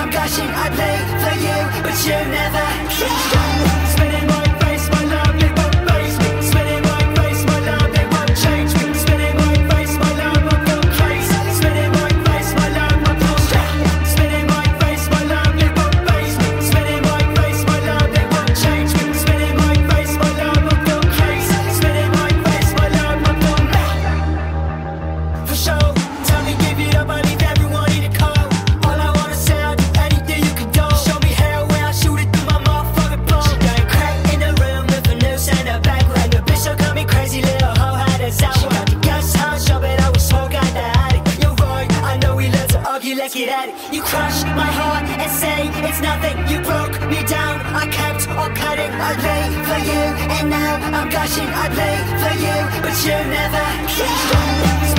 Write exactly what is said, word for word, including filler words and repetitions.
I'm gushing, I play for you, but you never care. Spinning my face, my love, they won't face me. Spinning my face, my love, they won't change me. Spinning my face, my love, I'm going crazy. Spinning my face, my love, I'm going straight. Spinning my face, my love, they won't face me. Spinning my face, my love, they won't change me. Spinning my face, my love, I'm going crazy. Spinning my face, my love, I'm going mad. For sure, tell me give it up, I leave everyone in the cold. All I wanna say, I'll do anything you can do. Show me how where I shoot it through my motherfucking bone. She got a crack in the room with a noose and a bag. And the bitch so got me crazy, little hoe had us out. She got the guest house, show it, I was smoke out the attic. You're right, I know we love to argue, let's get at it. You crushed my heart and say it's nothing. You broke me down, I kept on cutting. I lay for you, and now I'm gushing. I play for you, but you never care.